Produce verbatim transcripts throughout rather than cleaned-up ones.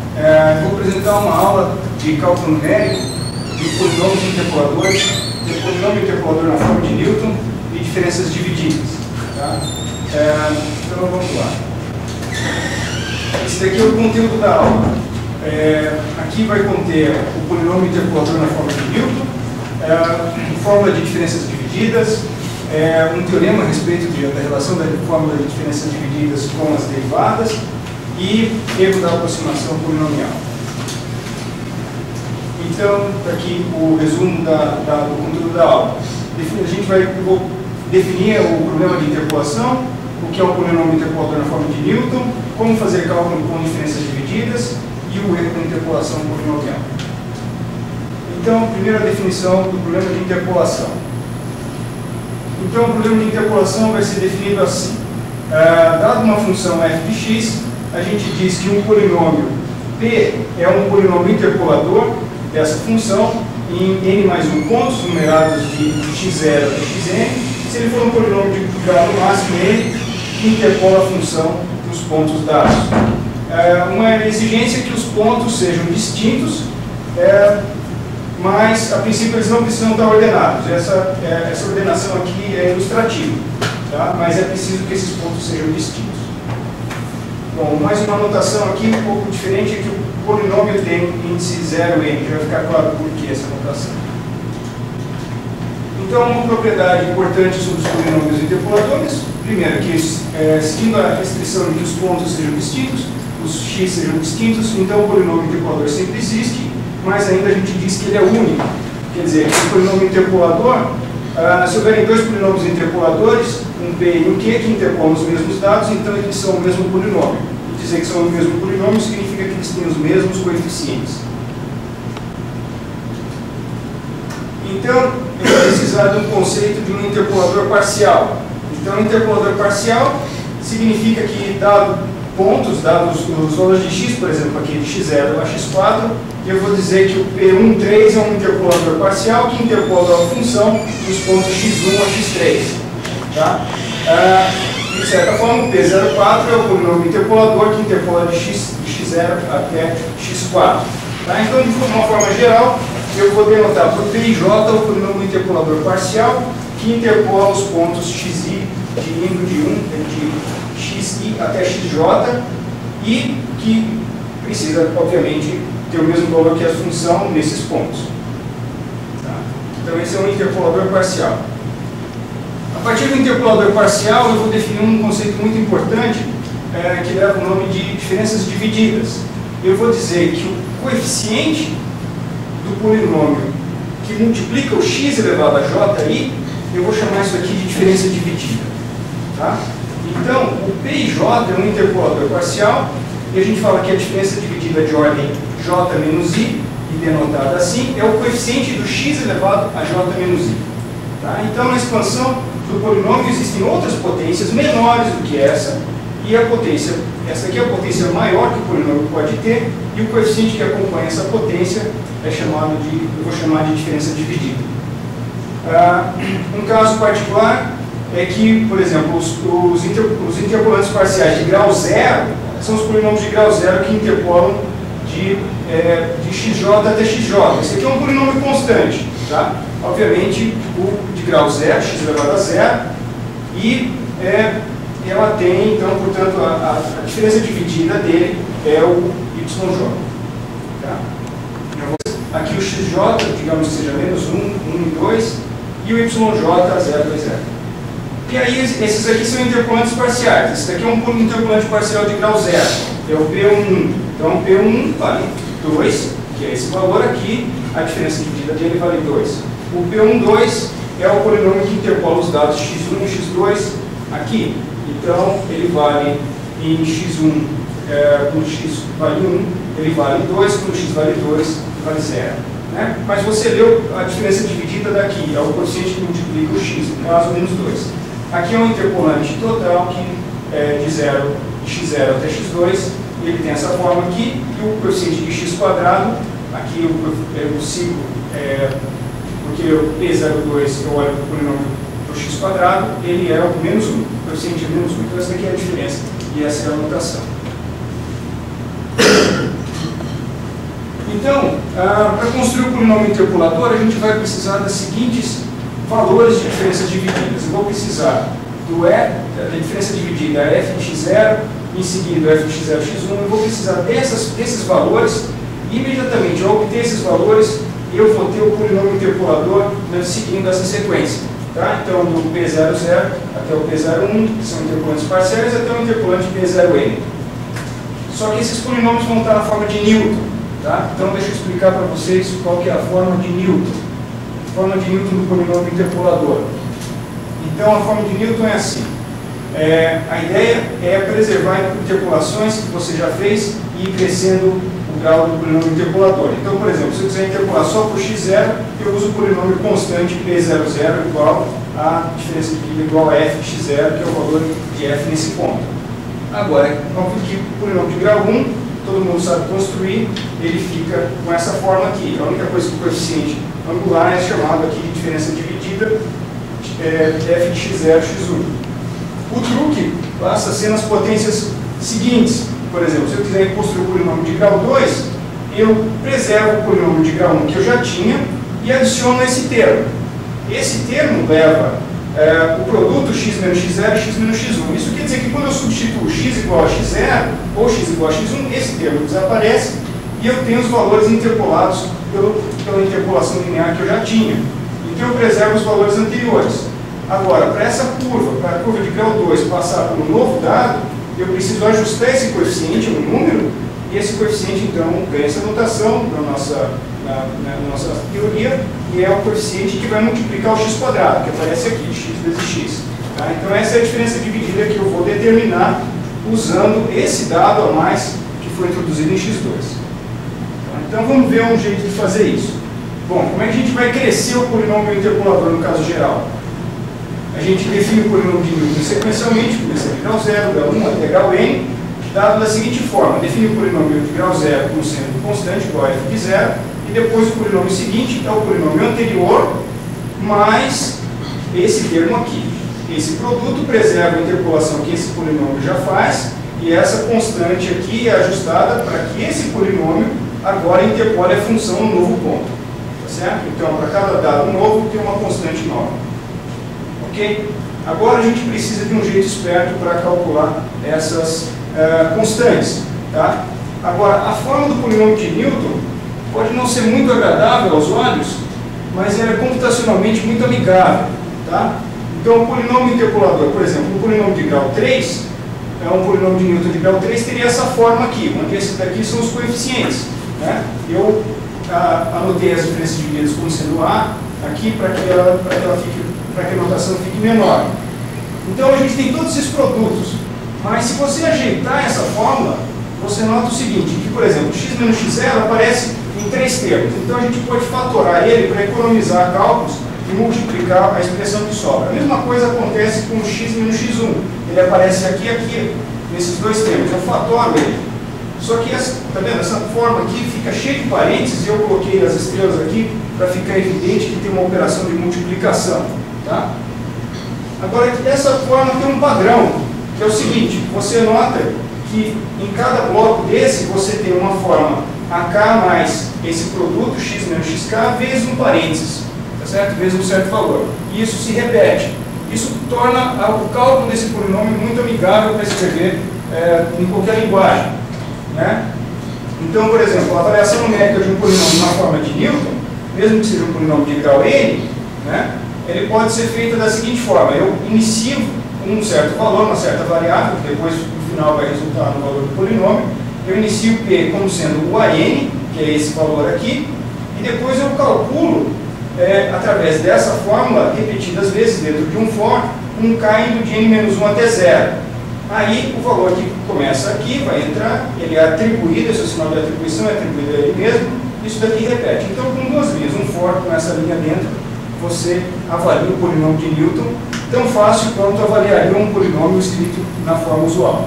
É, vou apresentar uma aula de cálculo numérico, de polinômios interpoladores, de polinômio interpolador na forma de Newton e diferenças divididas. Tá? É, então vamos lá. Esse daqui é o conteúdo da aula. É, aqui vai conter o polinômio interpolador na forma de Newton, é, fórmula de diferenças divididas, é, um teorema a respeito de, da relação da fórmula de diferenças divididas com as derivadas e erro da aproximação polinomial. Então, está aqui o resumo da, da, do conteúdo da aula. A gente vai vou definir o problema de interpolação, o que é o polinômio interpolador na forma de Newton, como fazer cálculo com diferenças divididas e o erro da interpolação polinomial. Então, primeira definição do problema de interpolação. Então, o problema de interpolação vai ser definido assim. Ah, dado uma função f de x, a gente diz que um polinômio p é um polinômio interpolador dessa função em n mais um pontos, numerados de x zero até xn. Se ele for um polinômio de grau máximo n, que interpola a função dos pontos dados. É uma exigência é que os pontos sejam distintos, é, mas a princípio eles não precisam estar ordenados. Essa, é, essa ordenação aqui é ilustrativa, tá? Mas é preciso que esses pontos sejam distintos. Bom, mais uma anotação aqui um pouco diferente é que o polinômio tem índice zero n, já vai ficar claro por que essa anotação. Então, uma propriedade importante sobre os polinômios interpoladores, primeiro, que é, seguindo a restrição de que os pontos sejam distintos, os x sejam distintos, então o polinômio interpolador sempre existe, mas ainda a gente diz que ele é único. Quer dizer, que o polinômio interpolador, ah, se houverem dois polinômios interpoladores, um p e um q, que interpolam os mesmos dados, então eles são o mesmo polinômio. E dizer que são o mesmo polinômio significa que eles têm os mesmos coeficientes. Então, é precisar de um conceito de um interpolador parcial. Então, um interpolador parcial significa que, dado pontos, dados os valores de x, por exemplo, aqui de x zero a x quatro, eu vou dizer que o p um três é um interpolador parcial que interpola a função dos pontos x um a x três. Tá? Ah, de certa forma, o p zero quatro é o polinômio interpolador que interpola de x, de x zero até x quatro. Tá? Então, de uma forma geral, eu vou denotar por P J o polinômio interpolador parcial que interpola os pontos xi, de indo de um, de xi até xj, e que precisa, obviamente, ter o mesmo valor que a função nesses pontos. Tá? Então, esse é um interpolador parcial. A partir do interpolador parcial, eu vou definir um conceito muito importante é, que leva o nome de diferenças divididas. Eu vou dizer que o coeficiente do polinômio que multiplica o x elevado a ji, eu vou chamar isso aqui de diferença dividida. Tá? Então, o P e J é um interpolador parcial, e a gente fala que a diferença dividida de ordem j menos i, e denotada assim, é o coeficiente do x elevado a j menos i. Tá? Então, na expansão do polinômio existem outras potências menores do que essa, e a potência, essa aqui é a potência maior que o polinômio pode ter, e o coeficiente que acompanha essa potência é chamado de, eu vou chamar de diferença dividida. Ah, um caso particular é que, por exemplo, os, os, inter, os interpolantes parciais de grau zero são os polinômios de grau zero que interpolam de, é, de xj até xj. Esse aqui é um polinômio constante, tá? Obviamente, o de grau zero, x elevado a zero, e é, ela tem, então, portanto, a, a diferença dividida dele é o yj. Tá? Aqui o xj, digamos que seja menos um, um e dois, e o yj, zero, dois, zero. E aí, esses aqui são interpolantes parciais. Esse daqui é um interpolante parcial de grau zero, é o P um. Então, o P um vale dois, que é esse valor aqui, a diferença dividida dele vale dois. O P um, dois é o polinômio que interpola os dados x um e x dois aqui. Então, ele vale em x um, é, quando x vale um, ele vale dois, quando x vale dois, vale zero. Né? Mas você leu a diferença dividida daqui, é o coeficiente que multiplica o x, no caso, menos dois. Aqui é um interpolante total que é de zero, de x zero até x dois, e ele tem essa forma aqui, e o coeficiente de x quadrado, aqui eu, eu sigo, é, porque o P zero dois eu olho para o polinômio do x quadrado, ele é o menos um, o coeficiente é menos um. Então essa aqui é a diferença, e essa é a notação. Então, ah, para construir o polinômio interpolador, a gente vai precisar das seguintes valores de diferenças divididas. Eu vou precisar do E, da diferença dividida, f de x zero, em seguida f de x zero, x um. Eu vou precisar dessas, desses valores, e imediatamente ao obter esses valores, eu vou ter o polinômio interpolador, né, seguindo essa sequência. Tá? Então, do P zero zero até o P zero um, que são interpolantes parciais, até o interpolante P zero N. Só que esses polinômios vão estar na forma de Newton. Tá? Então, deixa eu explicar para vocês qual que é a forma de Newton. A forma de Newton do polinômio interpolador. Então, a forma de Newton é assim. É, a ideia é preservar interpolações que você já fez e ir crescendo o grau do polinômio interpolador. Então, por exemplo, se eu quiser interpolar só por x zero, eu uso o polinômio constante P zero zero igual a diferença dividida igual a f de x zero, que é o valor de f nesse ponto. Agora, óbvio que o polinômio de grau um, todo mundo sabe construir, ele fica com essa forma aqui. A única coisa que o coeficiente angular é chamado aqui de diferença dividida, é, f de x zero, x um. O truque passa a ser nas potências seguintes. Por exemplo, se eu quiser construir o polinômio de grau dois, eu preservo o polinômio de grau um que eu já tinha e adiciono esse termo. Esse termo leva é, o produto x menos x zero e x menos x um. Isso quer dizer que quando eu substituo x igual a x zero ou x igual a x um, esse termo desaparece e eu tenho os valores interpolados pelo, pela interpolação linear que eu já tinha. Então eu preservo os valores anteriores. Agora, para essa curva, para a curva de grau dois passar por um novo dado, eu preciso ajustar esse coeficiente, um número, e esse coeficiente então ganha essa notação na nossa, na, na nossa teoria, e é o coeficiente que vai multiplicar o x quadrado, que aparece aqui, x vezes x. Tá? Então essa é a diferença dividida que eu vou determinar usando esse dado a mais que foi introduzido em x dois. Tá? Então vamos ver um jeito de fazer isso. Bom, como é que a gente vai crescer o polinômio interpolador no caso geral? A gente define o polinômio de Newton sequencialmente, começando de grau zero, grau um até grau n, dado da seguinte forma: define o polinômio de grau zero como sendo constante igual a f de zero, e depois o polinômio seguinte é o polinômio anterior mais esse termo aqui. Esse produto preserva a interpolação que esse polinômio já faz, e essa constante aqui é ajustada para que esse polinômio agora interpole a função no novo ponto. Tá certo? Então, para cada dado novo, tem uma constante nova. Ok? Agora a gente precisa de um jeito esperto para calcular essas uh, constantes. Tá? Agora, a forma do polinômio de Newton pode não ser muito agradável aos olhos, mas ela é computacionalmente muito amigável. Tá? Então, o polinômio interpolador, por exemplo, o polinômio de grau três, é um polinômio de Newton de grau três, teria essa forma aqui, onde esses daqui são os coeficientes. Né? Eu uh, anotei as diferenças divididas como sendo A aqui para que ela, para que ela fique para que a notação fique menor. Então a gente tem todos esses produtos, mas se você ajeitar essa fórmula, você nota o seguinte, que por exemplo, x menos x zero aparece em três termos, então a gente pode fatorar ele para economizar cálculos e multiplicar a expressão que sobra. A mesma coisa acontece com o x menos x um, ele aparece aqui e aqui, nesses dois termos, eu fatoro ele. Só que essa, tá vendo? Essa forma aqui fica cheia de parênteses, e eu coloquei as estrelas aqui para ficar evidente que tem uma operação de multiplicação. Tá? Agora, dessa forma tem um padrão, que é o seguinte: você nota que em cada bloco desse você tem uma forma A K mais esse produto, x menos xk, vezes um parênteses, tá certo? Vezes um certo valor. E isso se repete. Isso torna o cálculo desse polinômio muito amigável para escrever é, em qualquer linguagem. Né? Então, por exemplo, a variação numérica de um polinômio na forma de Newton, mesmo que seja um polinômio de grau n, né, ele pode ser feito da seguinte forma: eu inicio um certo valor, uma certa variável, que depois no final vai resultar no valor do polinômio. Eu inicio P como sendo o A N, que é esse valor aqui, e depois eu calculo, é, através dessa fórmula, repetidas vezes dentro de um for, um K indo de n menos um até zero. Aí o valor que começa aqui vai entrar, ele é atribuído, esse é o sinal de atribuição, é atribuído a ele mesmo, isso daqui repete. Então, com duas linhas, um for com essa linha dentro, você avalia o polinômio de Newton tão fácil quanto avaliaria um polinômio escrito na forma usual.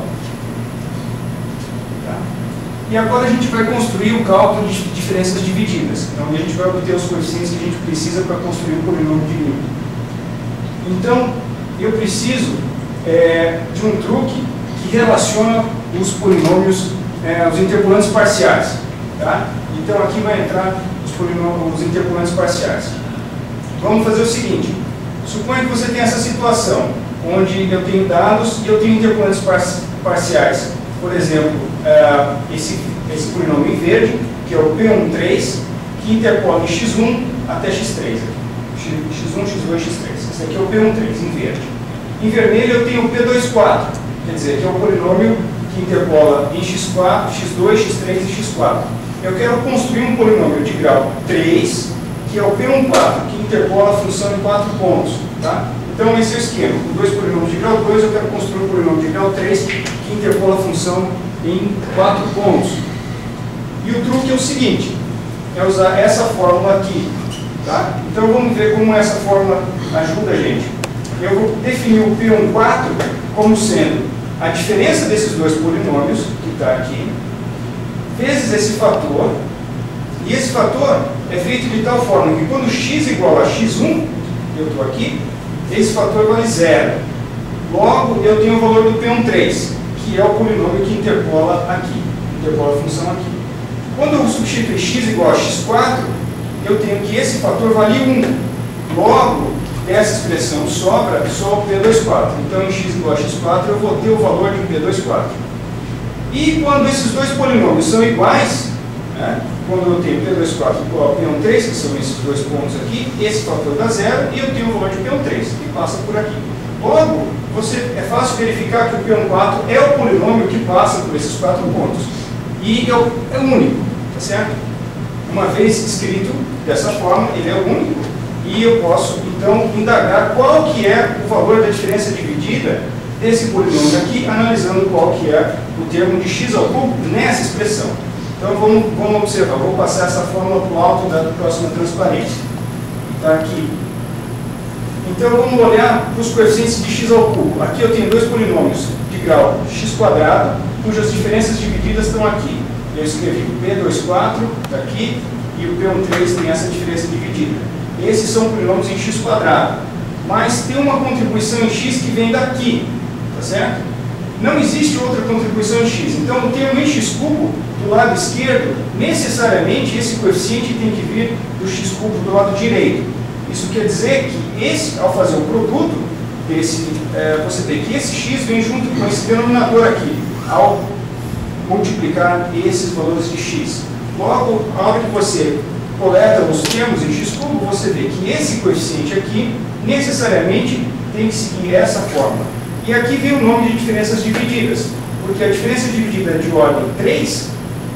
Tá? E agora a gente vai construir o cálculo de diferenças divididas. Então a gente vai obter os coeficientes que a gente precisa para construir o polinômio de Newton. Então, eu preciso é, de um truque que relaciona os polinômios, é, os interpolantes parciais. Tá? Então aqui vai entrar os, polinômios, os interpolantes parciais. Vamos fazer o seguinte, suponha que você tem essa situação, onde eu tenho dados e eu tenho interpolantes parciais. Por exemplo, uh, esse, esse polinômio em verde, que é o P um três, que interpola em x um até x três. x um, x dois, x três. Esse aqui é o P um três, em verde. Em vermelho eu tenho o P dois quatro, quer dizer, que é o polinômio que interpola em x quatro, x dois, x três e x quatro. Eu quero construir um polinômio de grau três, que é o P um quatro, que interpola a função em quatro pontos. Tá? Então esse é o esquema. Com dois polinômios de grau dois, eu quero construir um polinômio de grau três, que interpola a função em quatro pontos. E o truque é o seguinte, é usar essa fórmula aqui. Tá? Então vamos ver como essa fórmula ajuda a gente. Eu vou definir o P um quatro como sendo a diferença desses dois polinômios, que está aqui, vezes esse fator, e esse fator é feito de tal forma que quando x igual a x um, eu estou aqui, esse fator vale zero. Logo, eu tenho o valor do P um três, que é o polinômio que interpola aqui, interpola a função aqui. Quando eu substituir x igual a x quatro, eu tenho que esse fator vale um. Logo, dessa expressão sobra só o P dois quatro. Então, em x igual a x quatro, eu vou ter o valor de P dois quatro. E quando esses dois polinômios são iguais, né, quando eu tenho P dois quatro igual a P um três, que são esses dois pontos aqui, esse fator dá zero e eu tenho o valor de P um três, que passa por aqui. Logo, você, é fácil verificar que o P um quatro é o polinômio que passa por esses quatro pontos. E é o, é o único, tá certo? Uma vez escrito dessa forma, ele é o único. E eu posso, então, indagar qual que é o valor da diferença dividida desse polinômio aqui, analisando qual que é o termo de x ao cubo nessa expressão. Então, vamos, vamos observar. Vou passar essa fórmula para o alto da próxima transparência. Está aqui. Então, vamos olhar para os coeficientes de x ao cubo. Aqui eu tenho dois polinômios de grau x quadrado, cujas diferenças divididas estão aqui. Eu escrevi o P dois quatro, está aqui, e o P um três tem essa diferença dividida. Esses são polinômios em x quadrado. Mas tem uma contribuição em x que vem daqui, tá certo? Não existe outra contribuição em x. Então, o termo em x cubo, do lado esquerdo, necessariamente esse coeficiente tem que vir do x cubo do lado direito. Isso quer dizer que, esse, ao fazer o produto, desse, é, você vê que esse x vem junto com esse denominador aqui, ao multiplicar esses valores de x. Logo, a hora que você coleta os termos em x cubo, você vê que esse coeficiente aqui necessariamente tem que seguir essa fórmula. E aqui vem o nome de diferenças divididas, porque a diferença dividida de ordem três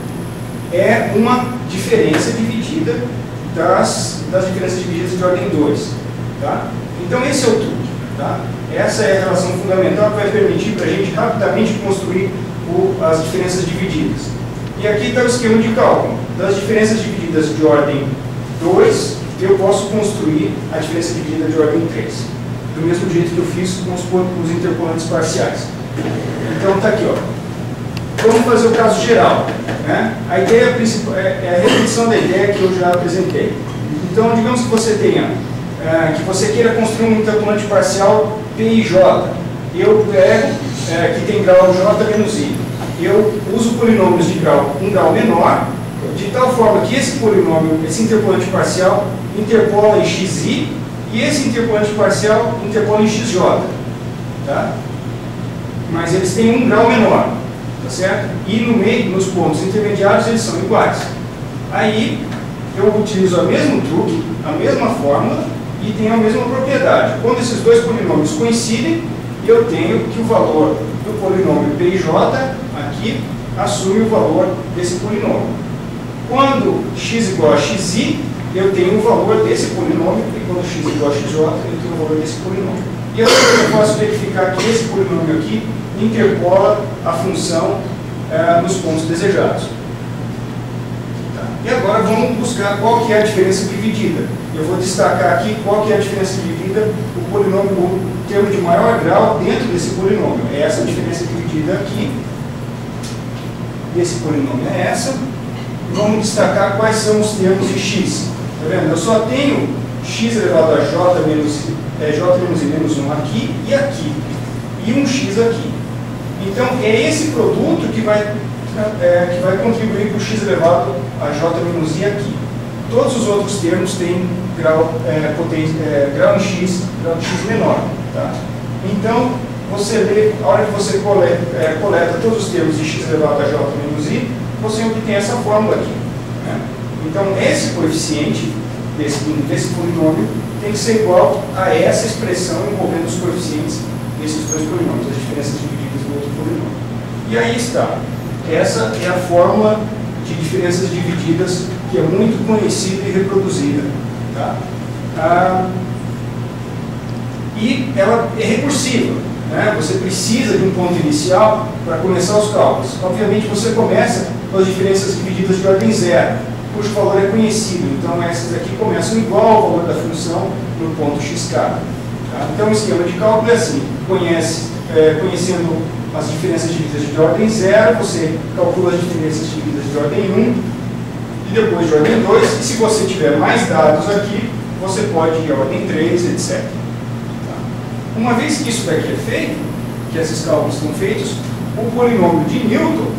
é uma diferença dividida das, das diferenças divididas de ordem dois. Tá? Então esse é o truque. Tá? Essa é a relação fundamental que vai permitir para a gente rapidamente construir o, as diferenças divididas. E aqui está o esquema de cálculo. Das diferenças divididas de ordem dois, eu posso construir a diferença dividida de ordem três. Do mesmo jeito que eu fiz com os, os interpolantes parciais. Então está aqui, ó. Vamos fazer o caso geral. Né? A ideia principal é, é a repetição da ideia que eu já apresentei. Então, digamos que você tenha, é, que você queira construir um interpolante parcial P I J. Eu pego, é, que tem grau J menos I. Eu uso polinômios de grau, um grau menor, de tal forma que esse polinômio, esse interpolante parcial, interpola em xi, e esse interpolante parcial interpola em xj. Tá? Mas eles têm um grau menor, tá certo? E no meio, nos pontos intermediários, eles são iguais. Aí, eu utilizo o mesmo truque, a mesma fórmula, e tenho a mesma propriedade. Quando esses dois polinômios coincidem, eu tenho que o valor do polinômio P I J aqui assume o valor desse polinômio. Quando x igual a xi, eu tenho o valor desse polinômio, e quando x igual a xj, eu tenho o valor desse polinômio. E assim eu posso verificar que esse polinômio aqui interpola a função eh, nos pontos desejados. Tá. E agora vamos buscar qual que é a diferença dividida. Eu vou destacar aqui qual que é a diferença dividida, o polinômio, o termo de maior grau dentro desse polinômio. É essa a diferença dividida aqui. Esse polinômio é essa. Vamos destacar quais são os termos de x. Tá vendo? Eu só tenho x elevado a j menos, é, j menos i menos um aqui e aqui. E um x aqui. Então, é esse produto que vai, é, que vai contribuir para o x elevado a J menos I aqui. Todos os outros termos têm grau, é, potência, é, grau em X, grau em X menor. Tá? Então, você lê, a hora que você coleta, é, coleta todos os termos de X elevado a J menos I, você obtém essa fórmula aqui. Né? Então, esse coeficiente desse, desse polinômio tem que ser igual a essa expressão envolvendo os coeficientes desses dois polinômios, as diferenças divididas do outro polinômio. E aí está. Essa é a fórmula de diferenças divididas que é muito conhecida e reproduzida. Tá? Ah, e ela é recursiva. Né? Você precisa de um ponto inicial para começar os cálculos. Obviamente, você começa com as diferenças divididas de ordem zero, cujo valor é conhecido. Então, essas aqui começam igual ao valor da função no ponto xk. Tá? Então, o esquema de cálculo é assim. Conhece, é, conhecendo as diferenças divididas de ordem zero, você calcula as diferenças divididas de ordem um, e depois de ordem dois. E se você tiver mais dados aqui, você pode ir a ordem três, etcétera. Tá? Uma vez que isso daqui é feito, que esses cálculos estão feitos, o polinômio de Newton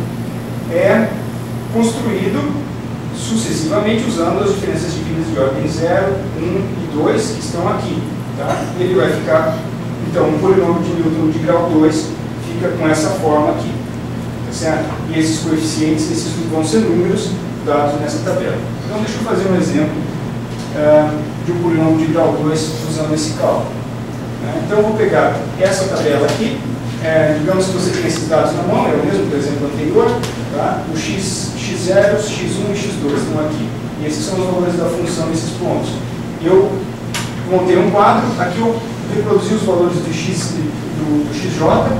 é construído sucessivamente usando as diferenças divididas de ordem zero, um e dois que estão aqui. Tá? Ele vai ficar, então, o polinômio de Newton de grau dois fica com essa forma aqui. Tá certo? E esses coeficientes, esses vão ser números dados nessa tabela. Então, deixa eu fazer um exemplo uh, de um polinômio de grau dois usando esse cálculo. Né? Então, eu vou pegar essa tabela aqui. É, digamos que você tem esses dados na mão, é o mesmo do exemplo anterior. Tá? O x, x zero, x um e x dois estão aqui. E esses são os valores da função nesses pontos. Eu montei um quadro, aqui eu reproduzi os valores do, x, do, do xj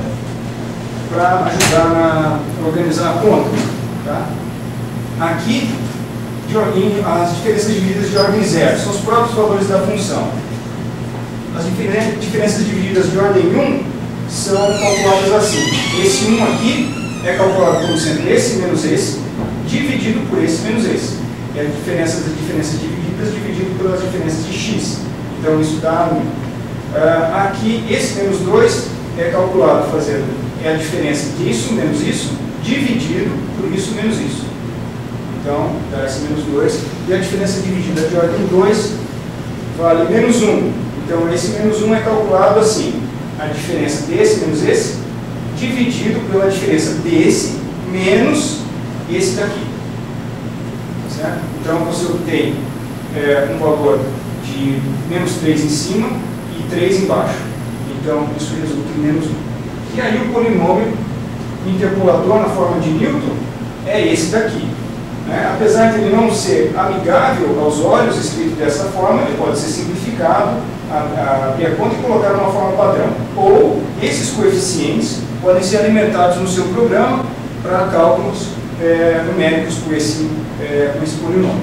para ajudar a organizar a conta. Tá? Aqui, de ordem, as diferenças divididas de ordem zero são os próprios valores da função. As diferenças divididas de ordem um são calculadas assim. Esse um aqui é calculado como sendo esse menos esse, dividido por esse menos esse. É a diferença das diferenças divididas dividido pelas diferenças de x. Então, isso dá um. Uh, aqui, esse menos dois é calculado fazendo é a diferença disso menos isso, dividido por isso menos isso. Então, dá esse menos dois. E a diferença dividida de ordem dois vale menos um. Então, esse menos um é calculado assim. A diferença desse menos esse, dividido pela diferença desse menos esse daqui. Certo? Então, você obtém é, um valor de menos três em cima e três embaixo. Então, isso resulta em menos um. E aí, o polinômio interpolador na forma de Newton é esse daqui. Né? Apesar de ele não ser amigável aos olhos, escrito dessa forma, ele pode ser simplificado, abrir a conta e colocar numa forma padrão. Ou esses coeficientes podem ser alimentados no seu programa para cálculos é, numéricos com esse, é, com esse polinômio.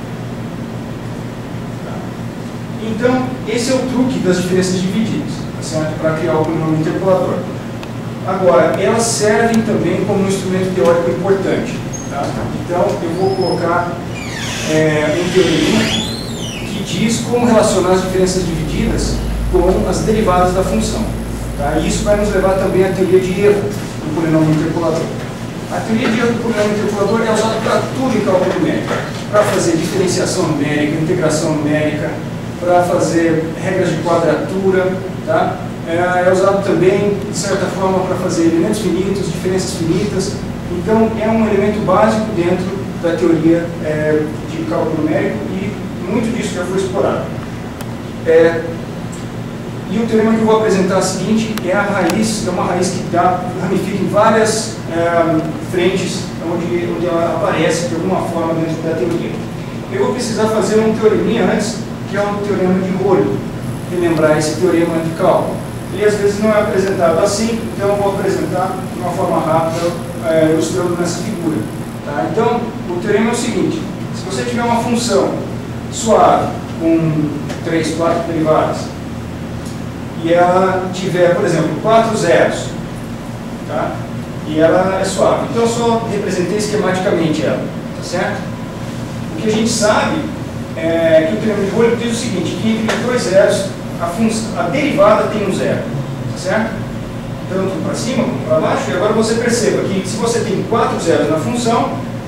Tá? Então, esse é o truque das diferenças divididas, tá certo? Para criar o polinômio interpolador. Agora, elas servem também como um instrumento teórico importante. Tá? Então, eu vou colocar é, um teorema que diz como relacionar as diferenças divididas com as derivadas da função. Tá? E isso vai nos levar também à teoria de erro do polinômio interpolador. A teoria de erro do polinômio interpolador é usada para tudo em cálculo numérico. Para fazer diferenciação numérica, integração numérica, para fazer regras de quadratura. Tá? É usado também, de certa forma, para fazer elementos finitos, diferenças finitas. Então, é um elemento básico dentro da teoria é, de cálculo numérico e muito disso já foi explorado. É, e o teorema que eu vou apresentar é o seguinte, é a raiz, é uma raiz que dá, ramifica em várias é, frentes onde, onde ela aparece de alguma forma dentro da teoria. Eu vou precisar fazer um teoreminha antes, que é o teorema de Rho, relembrar esse teorema de cálculo. Ele às vezes não é apresentado assim, então eu vou apresentar de uma forma rápida, é, ilustrando nessa figura. Tá? Então, o teorema é o seguinte, se você tiver uma função suave, com três, quatro derivadas, e ela tiver, por exemplo, quatro zeros, tá? E ela é suave. Então, eu só representei esquematicamente ela, tá certo? O que a gente sabe é que o teorema de Rho diz o seguinte, que entre dois zeros, a, função, a derivada tem um zero, tá certo? Tanto para cima como para baixo, e agora você perceba que se você tem quatro zeros na função,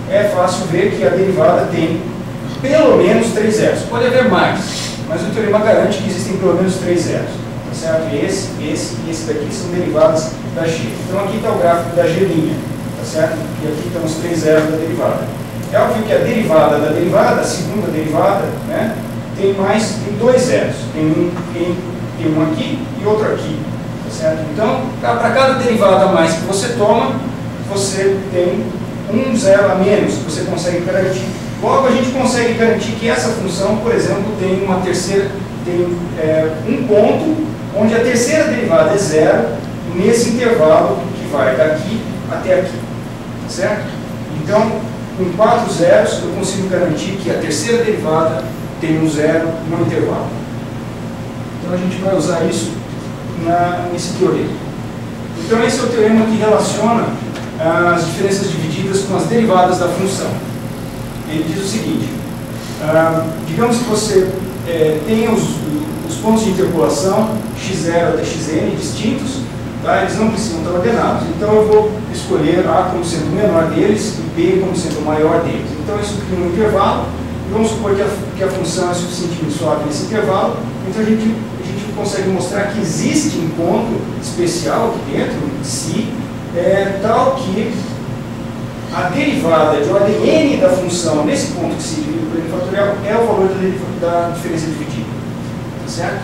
é fácil ver que a derivada tem pelo menos três zeros. Pode haver mais, mas o teorema garante que existem pelo menos três zeros. Tá certo? E esse, esse e esse daqui são derivadas da G. Então aqui está o gráfico da G', tá certo? E aqui estão os três zeros da derivada. É óbvio que a derivada da derivada, a segunda derivada, né, tem mais, tem dois zeros. Tem um, tem, tem um aqui e outro aqui. Tá certo? Então, para cada derivada a mais que você toma, você tem um zero a menos que você consegue garantir. Logo, a gente consegue garantir que essa função, por exemplo, tem uma terceira, tem é, um ponto onde a terceira derivada é zero nesse intervalo que vai daqui até aqui. Tá certo? Então, com quatro zeros, eu consigo garantir que a terceira derivada tem um zero no intervalo. Então, a gente vai usar isso na, nesse teorema. Então, esse é o teorema que relaciona as diferenças divididas com as derivadas da função. Ele diz o seguinte, ah, digamos que você é, tenha os, os pontos de interpolação x zero até xn distintos, tá? Eles não precisam estar ordenados. Então eu vou escolher A como sendo o menor deles e B como sendo o maior deles. Então isso cria um intervalo, e vamos supor que a, que a função é suficientemente suave nesse intervalo, então a gente, a gente consegue mostrar que existe um ponto especial aqui dentro, si, é, tal que a derivada de ordem n da função nesse ponto que se divide por n fatorial é o valor da, da diferença dividida. Tá certo?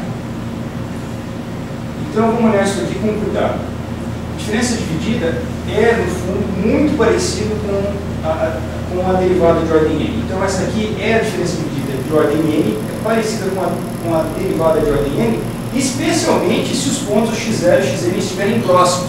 Então vamos olhar isso aqui com cuidado. A diferença dividida é, no fundo, muito parecido com a, a, com a derivada de ordem n. Então essa aqui é a diferença dividida de ordem n, é parecida com a, com a derivada de ordem n, especialmente se os pontos x zero e xn estiverem próximos.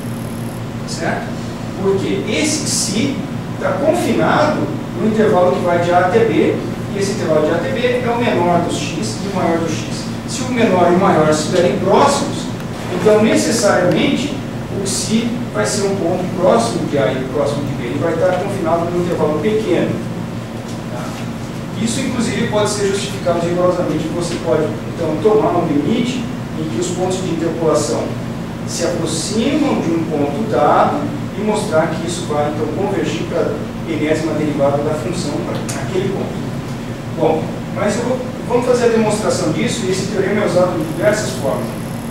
Certo? Porque esse psi está confinado no intervalo que vai de A até B, e esse intervalo de A até B é o menor dos x e o maior dos x. Se o menor e o maior estiverem próximos, então necessariamente o psi vai ser um ponto próximo de A e próximo de B. Ele vai estar confinado num intervalo pequeno. Tá? Isso, inclusive, pode ser justificado rigorosamente. Você pode, então, tomar um limite em que os pontos de interpolação se aproximam de um ponto dado e mostrar que isso vai, então, convergir para a enésima derivada da função naquele ponto. Bom, mas eu vou, vamos fazer a demonstração disso, e esse teorema é usado de diversas formas.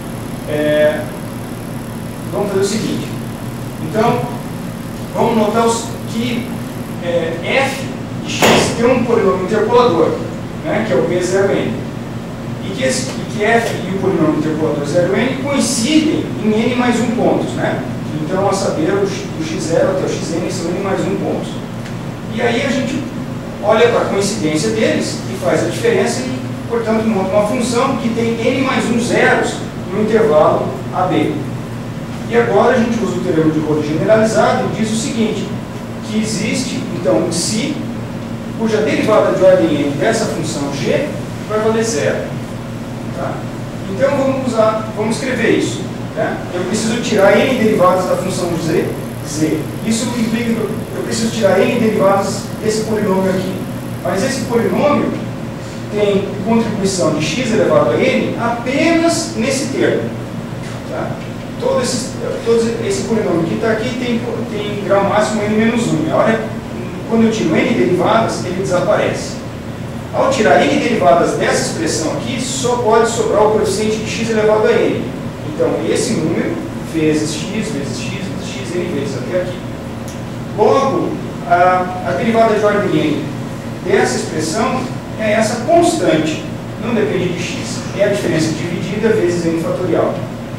É, vamos fazer o seguinte. Então, vamos notar os, que é, f de x tem um polinômio interpolador, né, que é o P zero n. E que, esse, e que f e o polinômio interpolador zero n coincidem em n mais um pontos, né? Então, a saber, o x zero até o xn são n mais um pontos. E aí a gente olha para a coincidência deles e faz a diferença e, portanto, monta uma função que tem n mais um zeros no intervalo A B. E agora a gente usa o teorema de Rho generalizado e diz o seguinte, que existe, então, um psi, cuja derivada de ordem n dessa função g vai valer zero. Tá? Então, vamos usar, vamos escrever isso. Né? Eu preciso tirar n derivadas da função z, z. Isso implica que eu preciso tirar n derivadas desse polinômio aqui. Mas esse polinômio tem contribuição de x elevado a n apenas nesse termo. Tá? Todo, esse, todo esse polinômio que está aqui tem, tem grau máximo n menos um. A hora, quando eu tiro n derivadas, ele desaparece. Ao tirar n derivadas dessa expressão aqui, só pode sobrar o coeficiente de x elevado a n. Então, esse número vezes x, vezes x, vezes x, n vezes até aqui. Logo, a, a derivada de ordem n dessa expressão é essa constante, não depende de x. É a diferença dividida vezes n fatorial.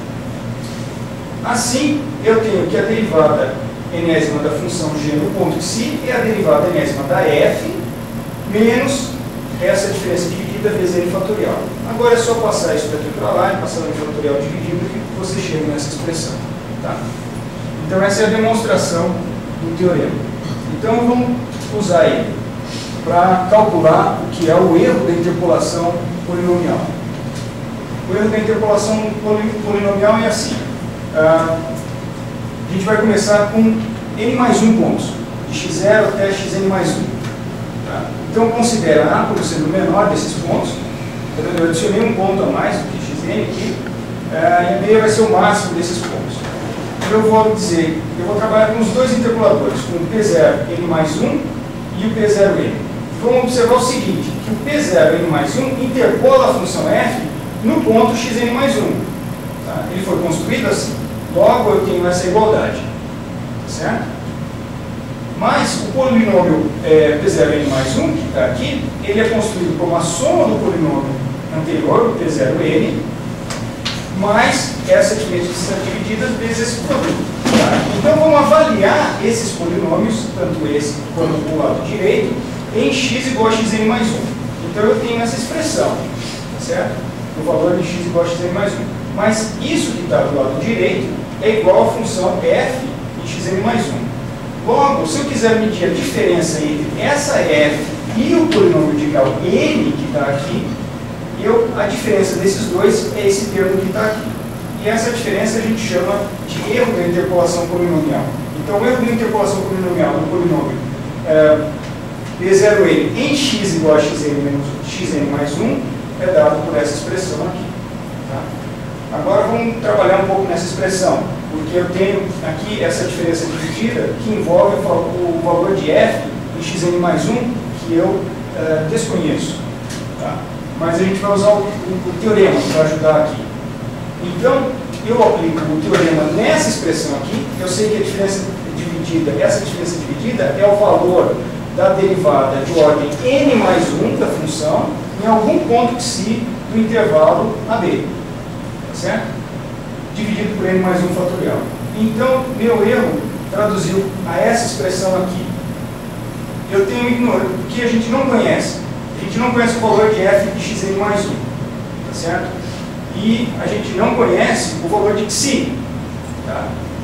Assim, eu tenho que a derivada enésima da função g no ponto psi é a derivada enésima da f menos essa diferença dividida vezes n fatorial. Agora é só passar isso daqui para lá e passar o n fatorial dividido que você chega nessa expressão. Tá? Então essa é a demonstração do teorema. Então vamos usar ele para calcular o que é o erro da interpolação polinomial. O erro da interpolação polinomial é assim. Ah, a gente vai começar com n mais um pontos, de x zero até xn mais um. Tá? Então considera A como sendo o menor desses pontos. Eu adicionei um ponto a mais do que xn aqui, ah, e B vai ser o máximo desses pontos. eu vou dizer, eu vou trabalhar com os dois interpoladores, com o P zero N mais um e o P zero N. Vamos observar o seguinte, que o P zero N mais um interpola a função f no ponto xn mais um. Tá? Ele foi construído assim. Logo, eu tenho essa igualdade. Certo? Mas o polinômio é, P zero N mais um, que está aqui, ele é construído por uma soma do polinômio anterior, o P zero N, mais essa diferença dividida vezes esse produto. Tá? Então, vamos avaliar esses polinômios, tanto esse quanto o lado direito, em x igual a xn mais um. Então, eu tenho essa expressão, tá certo? O valor de x igual a xn mais um. Mas isso que está do lado direito é igual à função f de xn mais um. Logo, se eu quiser medir a diferença entre essa f e o polinômio de grau n que está aqui, eu, a diferença desses dois é esse termo que está aqui. E essa diferença a gente chama de erro da interpolação polinomial. Então, o erro da interpolação polinomial do polinômio é, P zero N em x igual a xn menos xn mais um é dado por essa expressão aqui. Tá? Agora vamos trabalhar um pouco nessa expressão, porque eu tenho aqui essa diferença dividida que envolve o valor de f em xn mais um que eu uh, desconheço. Tá? Mas a gente vai usar o, o, o teorema para ajudar aqui. Então, eu aplico o teorema nessa expressão aqui. Eu sei que a diferença dividida, essa diferença dividida é o valor da derivada de ordem n mais um da função em algum ponto psi do intervalo A B. Tá certo? Dividido por n mais um fatorial. Então, meu erro traduziu a essa expressão aqui. Eu tenho ignorado, porque a gente não conhece. A gente não conhece o valor de f de xn mais um. Tá certo? E a gente não conhece o valor de psi. Tá?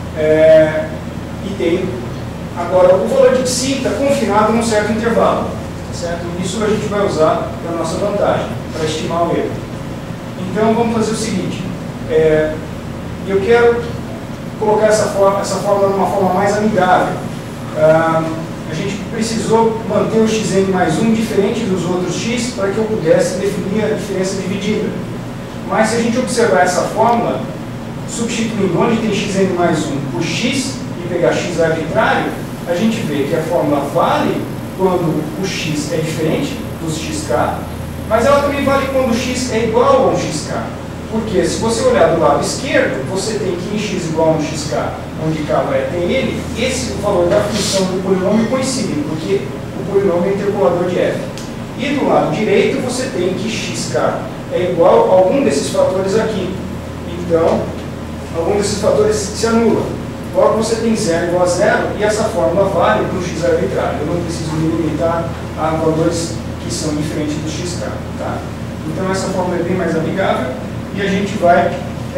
É, e tem. Agora, o valor de psi está confinado num certo intervalo. Tá certo? Isso a gente vai usar para nossa vantagem, para estimar o erro. Então, vamos fazer o seguinte. É, eu quero colocar essa, forma, essa fórmula de uma forma mais amigável. Ah, a gente precisou manter o xn mais um diferente dos outros x para que eu pudesse definir a diferença dividida. Mas se a gente observar essa fórmula, substituindo onde tem xn mais um por x e pegar x arbitrário, a gente vê que a fórmula vale quando o x é diferente dos xk, mas ela também vale quando o x é igual a um xk. Porque se você olhar do lado esquerdo, você tem que em x igual a um xk, onde k vai até ele, esse é o valor da função do polinômio coincide, porque o polinômio é interpolador de f. E do lado direito, você tem que xk é igual a algum desses fatores aqui. Então, algum desses fatores se anula. Logo, você tem zero igual a zero, e essa fórmula vale para o x arbitrário. Eu não preciso me limitar a valores que são diferentes do xk. Tá? Então, essa fórmula é bem mais amigável. E a gente vai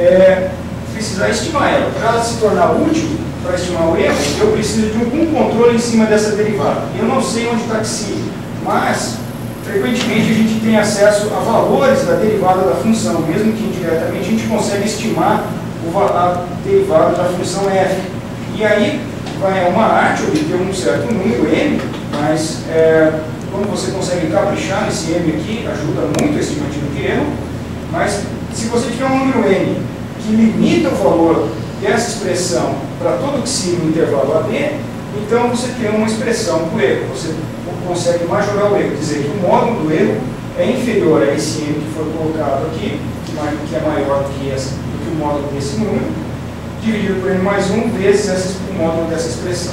é, precisar estimar ela. Para ela se tornar útil, para estimar o erro, eu preciso de algum controle em cima dessa derivada. Eu não sei onde está psi, mas frequentemente a gente tem acesso a valores da derivada da função, mesmo que indiretamente a gente consegue estimar o, a derivada da função f. E aí vai uma arte obter um certo número m, mas é, quando você consegue caprichar nesse m aqui, ajuda muito a estimativa de erro, mas se você tiver um número n que limita o valor dessa expressão para todo psi no intervalo A B, então você tem uma expressão para o erro. Você consegue majorar o erro, dizer que o módulo do erro é inferior a esse n que foi colocado aqui, que é maior do que, essa, do que o módulo desse número, dividido por n mais um vezes essa, o módulo dessa expressão.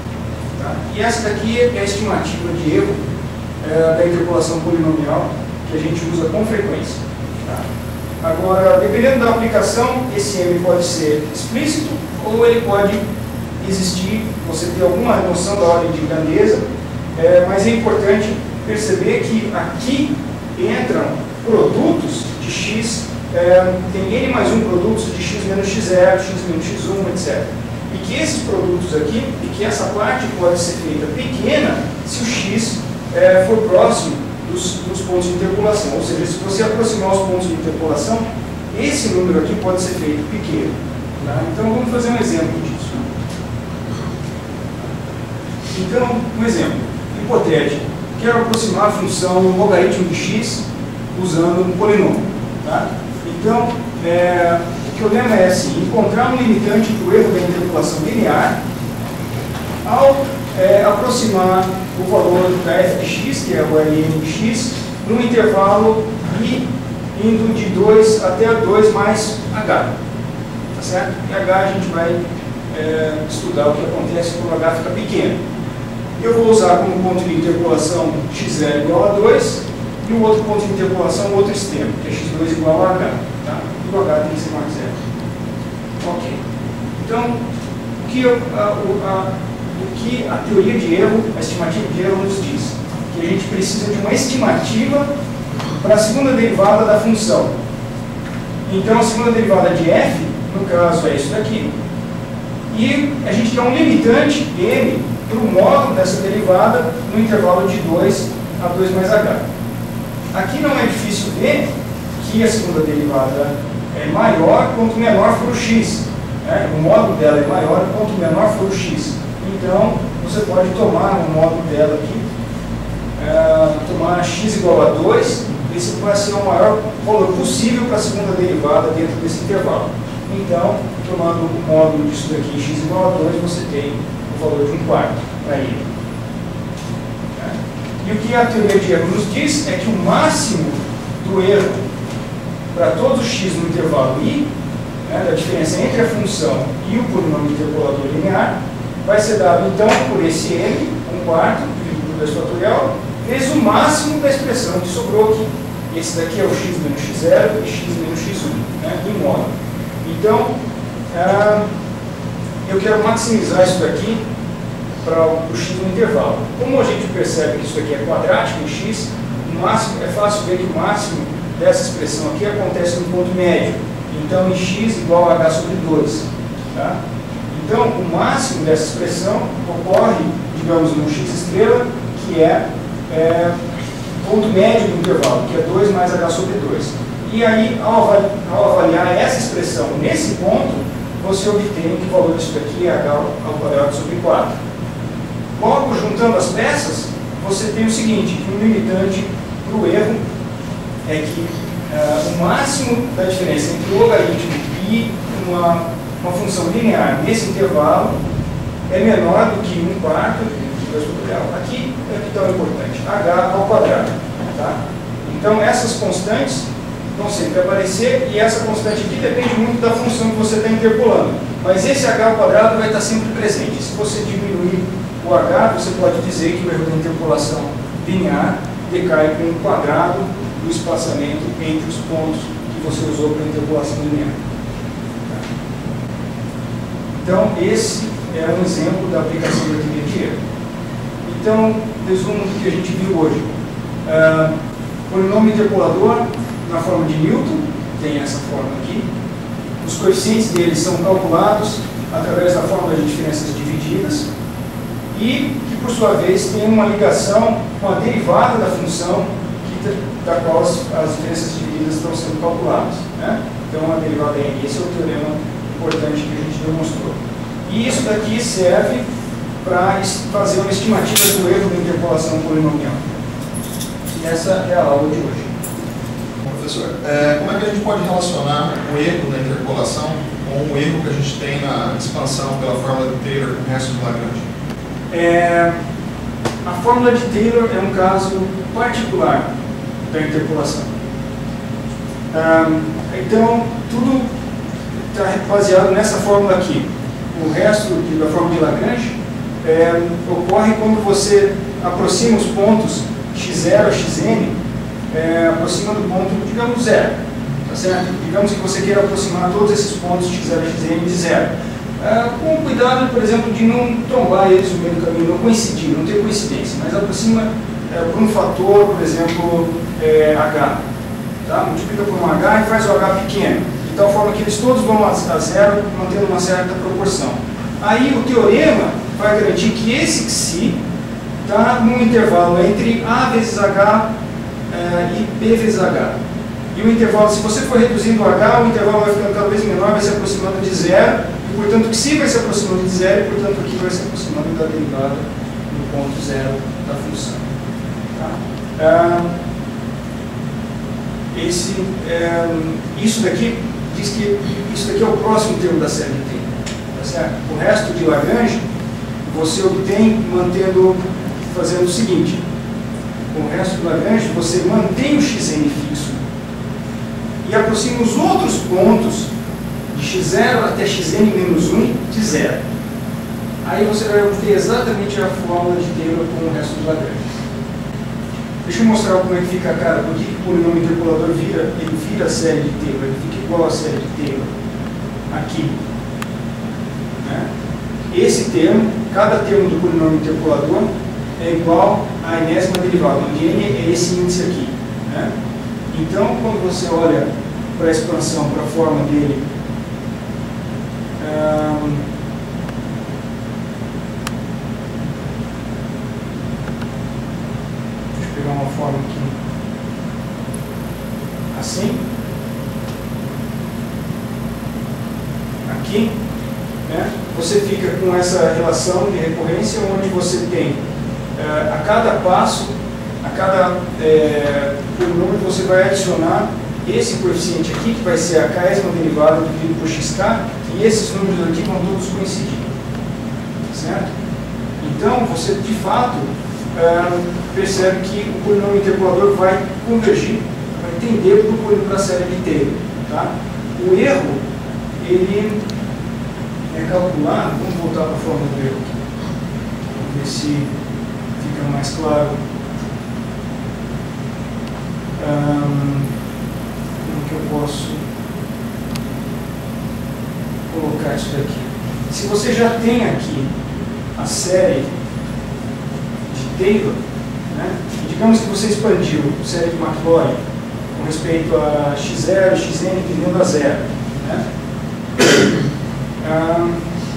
Tá? E essa daqui é a estimativa de erro é, da interpolação polinomial que a gente usa com frequência. Tá? Agora, dependendo da aplicação, esse m pode ser explícito ou ele pode existir, você ter alguma noção da ordem de grandeza, é, mas é importante perceber que aqui entram produtos de x, é, tem n mais um produtos de x menos x zero, x menos x um, etcétera. E que esses produtos aqui, e que essa parte pode ser feita pequena se o x é, for próximo Dos, dos pontos de interpolação, ou seja, se você aproximar os pontos de interpolação, esse número aqui pode ser feito pequeno. Tá? Então, vamos fazer um exemplo disso. Então, um exemplo hipotético. Quero aproximar a função logaritmo de x usando um polinômio. Tá? Então, é, o que problema é assim, encontrar um limitante para o erro da interpolação linear ao é, aproximar o valor da f de x, que é o L N de x, num intervalo i indo de dois até dois mais h. Tá certo? E h a gente vai é, estudar o que acontece quando h fica pequeno. Eu vou usar como ponto de interpolação x zero igual a dois e o outro ponto de interpolação, o outro extremo, que é x dois igual a h. Tá? E o h tem que ser mais zero. Ok. Então, o que, eu, a, a, o que a teoria de erro, a estimativa de erro nos diz? Que a gente precisa de uma estimativa para a segunda derivada da função. Então, a segunda derivada de f, no caso, é isso daqui. E a gente quer um limitante, m, para o módulo dessa derivada no intervalo de dois a dois mais h. Aqui não é difícil ver que a segunda derivada é maior quanto menor for o x. Né? O módulo dela é maior quanto menor for o x. Então, você pode tomar o módulo dela aqui, é, tomar x igual a dois, esse vai ser o maior valor possível para a segunda derivada dentro desse intervalo. Então, tomando o módulo disso daqui, x igual a dois, você tem o valor de um quarto para ele. E o que a teoria de erro nos diz é que o máximo do erro para todos os x no intervalo i, né, da diferença entre a função e o polinômio interpolador linear, vai ser dado então por esse m, um quarto, dividido por dois fatorial, vezes o máximo da expressão que sobrou aqui. Esse daqui é o x menos x zero e x menos x um, né, em módulo. Então, ah, eu quero maximizar isso daqui para o x no intervalo. Como a gente percebe que isso aqui é quadrático em x, o máximo, é fácil ver que o máximo dessa expressão aqui acontece no ponto médio. Então, em x igual a h sobre dois. Tá? Então, o máximo dessa expressão ocorre, digamos, no x estrela, que é, é ponto médio do intervalo, que é dois mais h sobre dois. E aí, ao avaliar, ao avaliar essa expressão nesse ponto, você obtém que o valor disso daqui é h ao quadrado sobre quatro. Logo, juntando as peças, você tem o seguinte, que o limitante para o erro é que uh, o máximo da diferença entre o logaritmo e uma, uma função linear nesse intervalo é menor do que um quarto de dois fatorial. Aqui é o que está o importante, h ao quadrado. Tá? Então, essas constantes vão sempre aparecer e essa constante aqui depende muito da função que você está interpolando. Mas esse h ao quadrado vai estar sempre presente. Se você diminuir o h, você pode dizer que o erro da interpolação linear decai com o quadrado do espaçamento entre os pontos que você usou para a interpolação linear. Então, esse é um exemplo da aplicação da teoria de erro. Então, resumo do que a gente viu hoje. Uh, polinômio interpolador na forma de Newton, tem essa forma aqui. Os coeficientes deles são calculados através da fórmula de diferenças divididas e que, por sua vez, tem uma ligação com a derivada da função que, da qual as, as diferenças divididas estão sendo calculadas. Né? Então, a derivada é esse é o teorema importante que a gente demonstrou. E isso daqui serve para fazer uma estimativa do erro da interpolação polinomial. E essa é a aula de hoje. Professor, é, como é que a gente pode relacionar o erro da interpolação com o erro que a gente tem na expansão pela fórmula de Taylor com o resto do Lagrange? É, a fórmula de Taylor é um caso particular da interpolação. Ah, então, tudo está baseado nessa fórmula aqui. O resto da fórmula de Lagrange é, ocorre quando você aproxima os pontos x zero a xn, é, aproxima do ponto, digamos, zero. Tá certo? Digamos que você queira aproximar todos esses pontos x zero a xn de zero. É, com cuidado, por exemplo, de não trombar eles no meio do caminho, não coincidir, não ter coincidência, mas aproxima é, por um fator, por exemplo, é, h. Tá? Multiplica por um h e faz o h pequeno, de tal forma que eles todos vão a zero, mantendo uma certa proporção. Aí o teorema vai garantir que esse xi está num intervalo entre a vezes h uh, e b vezes h. E o intervalo, se você for reduzindo o h, o intervalo vai ficando cada vez menor, vai se aproximando de zero, e portanto xi vai se aproximando de zero, e portanto aqui vai se aproximando da derivada do ponto zero da função. Tá? Uh, esse, uh, isso daqui diz que isso daqui é o próximo termo da série de Taylor. Tá certo? O resto de Lagrange você obtém mantendo, fazendo o seguinte: com o resto de Lagrange você mantém o xn fixo e aproxima os outros pontos de x zero até xn menos um de zero. Aí você vai obter exatamente a fórmula de Taylor com o resto de Lagrange. Deixa eu mostrar como é que fica a cara, porque o polinômio interpolador vira, ele vira a série de Taylor, ele fica igual à série de Taylor aqui. Né? Esse termo, cada termo do polinômio interpolador é igual à enésima derivada, onde n é esse índice aqui. Né? Então, quando você olha para a expansão, para a forma dele, hum, deixa eu pegar uma forma aqui, assim, aqui, né? Você fica com essa relação de recorrência, onde você tem, uh, a cada passo, a cada é, polinômio, você vai adicionar esse coeficiente aqui, que vai ser a késima derivada dividido por xk, e esses números aqui vão todos coincidir. Certo? Então, você, de fato, uh, percebe que o polinômio interpolador vai convergir, vai tender para a série de Taylor. Tá? O erro, ele é calculado, vamos voltar para a forma do erro aqui, vamos ver se fica mais claro. Um, como que eu posso colocar isso daqui? Se você já tem aqui a série de Taylor, né, digamos que você expandiu a série de Maclaurin com respeito a x zero, xn tendendo a zero. Né? Um,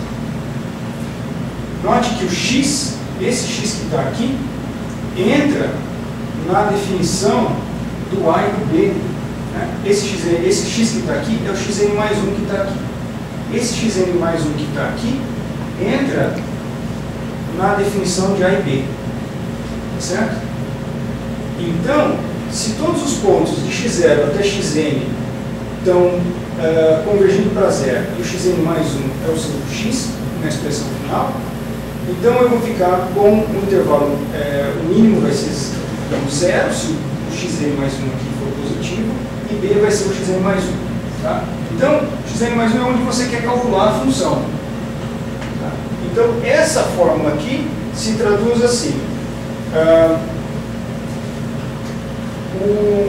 note que o x, esse x que está aqui, entra na definição do A e do B. Né? Esse, x, esse x que está aqui é o xn mais um que está aqui. Esse xn mais um que está aqui entra na definição de A e B. Tá certo? Então, se todos os pontos de x zero até xn estão uh, convergindo para zero e o xn mais um é o seu x na expressão final, então eu vou ficar com um intervalo, uh, o mínimo vai ser então, zero, se o xn mais um aqui for positivo, e b vai ser o xn mais um. Tá? Então, xn mais um é onde você quer calcular a função. Tá? Então, essa fórmula aqui se traduz assim. Uh, o,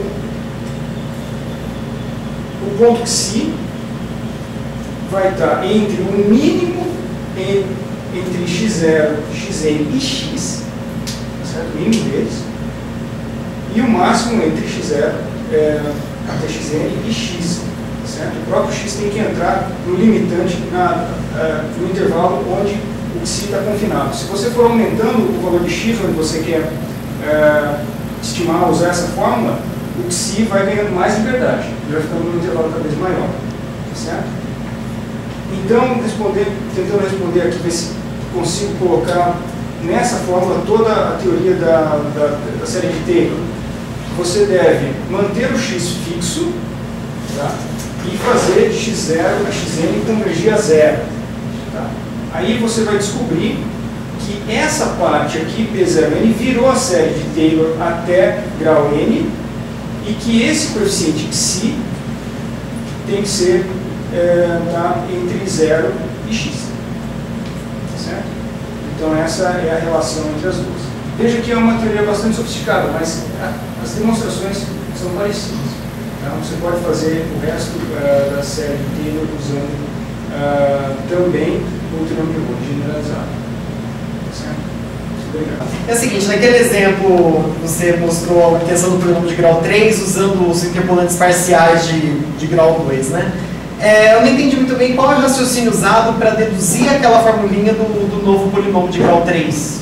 o ponto xi vai estar entre o mínimo em, entre x zero, xn e x, certo? O mínimo deles, e o máximo entre x zero é, até xn e x. Certo? O próprio x tem que entrar no limitante, na, uh, no intervalo onde o xi está confinado. Se você for aumentando o valor de x, onde você quer uh, estimar, usar essa fórmula, o xi vai ganhando mais liberdade, vai ficando num intervalo cada vez maior. Certo? Então, responder, tentando responder aqui, ver se consigo colocar nessa fórmula toda a teoria da, da, da série de Taylor. Você deve manter o x fixo, tá? E fazer de x zero a xn convergir a zero. Tá? Aí você vai descobrir que essa parte aqui, P zero N, virou a série de Taylor até grau N, e que esse coeficiente xi tem que ser é, tá, entre zero e x. Certo? Então essa é a relação entre as duas. Veja que é uma teoria bastante sofisticada, mas as demonstrações são parecidas. Então, você pode fazer o resto uh, da série de Taylor usando uh, também o triângulo generalizado. Certo? Obrigado. É o seguinte, naquele exemplo você mostrou a obtenção do polinômio de grau três usando os interpolantes parciais de, de grau dois, né? É, eu não entendi muito bem qual é o raciocínio usado para deduzir aquela formulinha do, do novo polinômio de grau três.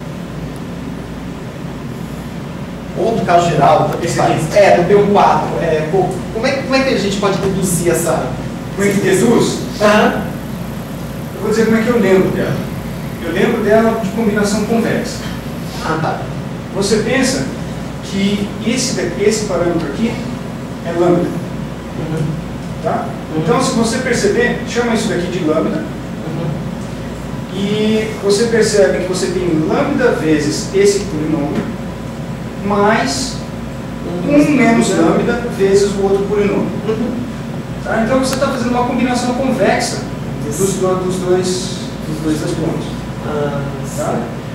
Ou do caso geral, esse aqui. É, do B quatro. É, pô, como, é, como é que a gente pode deduzir essa... Como é que deduz? Uhum. Eu vou dizer como é que eu lembro dela. Eu lembro dela de combinação convexa. Ah, tá. Você pensa que esse, esse parâmetro aqui é lambda. Uhum. Tá? Uhum. Então, se você perceber, chama isso daqui de lambda. Uhum. E você percebe que você tem lambda vezes esse polinômio, mais um menos lambda vezes o outro polinômio. Uhum. Tá? Então, você está fazendo uma combinação convexa dos, do, dos dois, dos dois expoentes. Ah, Tá?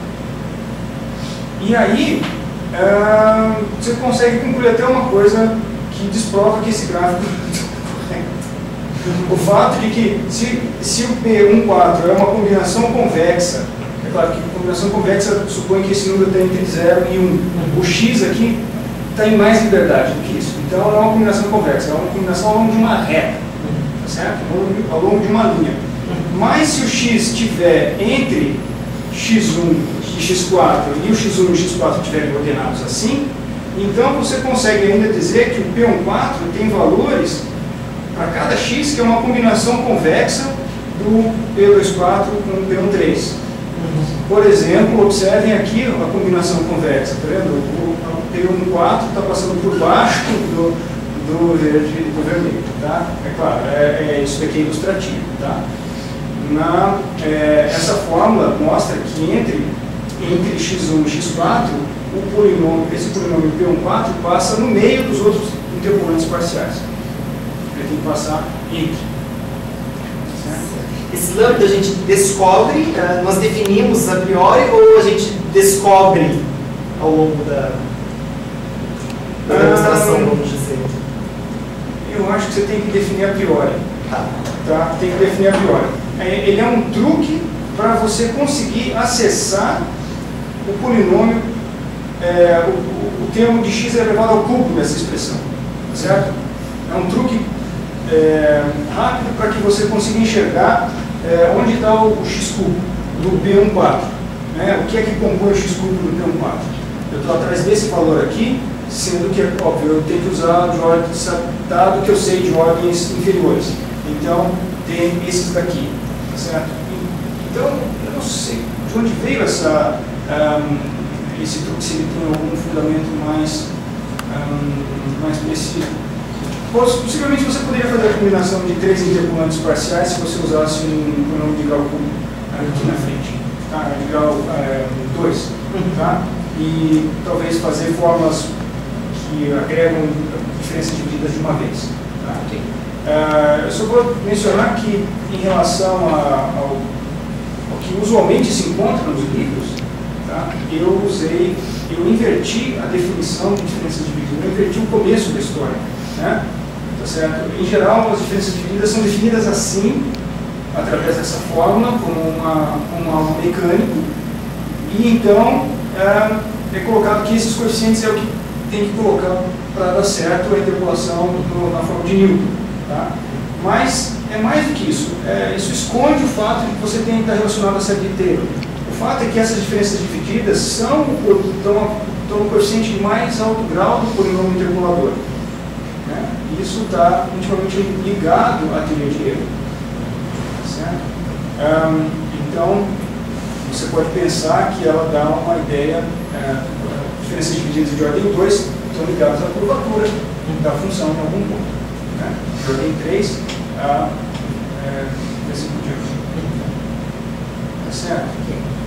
E aí, ah, você consegue concluir até uma coisa que desprova que esse gráfico é correto. O fato de que, se, se o P um quatro é uma combinação convexa, é claro que a combinação convexa supõe que esse número está entre zero e um. O X aqui está em mais liberdade do que isso. Então, não é uma combinação convexa, é uma combinação ao longo de uma reta, tá certo? Ao longo de, ao longo de uma linha. Mas se o X estiver entre x um e x quatro e o x um e o x quatro estiverem ordenados assim, então você consegue ainda dizer que o P um quatro tem valores para cada x que é uma combinação convexa do P dois quatro com o P um três. Por exemplo, observem aqui a combinação convexa, tá vendo? O P um quatro está passando por baixo do, do verde e do vermelho, tá? É claro, é, é isso daqui é ilustrativo, tá? Na, é, essa fórmula mostra que entre, entre x um e x quatro, o polinômio, esse polinômio P um quatro passa no meio dos outros interpolantes parciais. Ele tem que passar entre. Certo? Esse lambda a gente descobre, nós definimos a priori ou a gente descobre ao longo da, da demonstração, ah, vamos dizer? Eu acho que você tem que definir a priori. Tá. Tá? Tem que definir a priori. Ele é um truque para você conseguir acessar o polinômio, é, o, o termo de x elevado ao cubo dessa expressão, certo? É um truque é, rápido para que você consiga enxergar é, onde está o, o x cubo do P um quatro. Né? O que é que compõe o x cubo do P um quatro? Eu estou atrás desse valor aqui, sendo que, óbvio, eu tenho que usar de ordem, dado que eu sei de ordens inferiores. Então, tem esses daqui, tá certo? Então, eu não sei de onde veio essa, um, esse truque, se ele tem algum fundamento mais, um, mais preciso. Possivelmente você poderia fazer a combinação de três interpolantes parciais se você usasse um polinômio de grau cubo aqui na frente, tá? De grau dois, tá? E talvez fazer fórmulas que agregam diferenças divididas de uma vez. Tá? Okay. Uh, eu só vou mencionar que, em relação a, ao, ao que usualmente se encontra nos livros, tá? eu usei, eu inverti a definição de diferenças divididas, eu inverti o começo da história. Né? Tá certo? Em geral, as diferenças divididas são definidas assim, através dessa fórmula, como uma, como algo mecânico, e então é, é colocado que esses coeficientes é o que tem que colocar para dar certo a interpolação no, na forma de Newton. Tá? Mas é mais do que isso. É, isso esconde o fato de que você tem que estar relacionado a série de Taylor. O fato é que essas diferenças divididas são estão no coeficiente de mais alto grau do polinômio interpolador. Né? Isso está intimamente ligado à teoria de Taylor. Certo? Um, então, você pode pensar que ela dá uma ideia, é, diferenças divididas de ordem dois estão ligadas à curvatura da função em algum ponto. Né? De ordem três a é, assim por diante. Tá certo?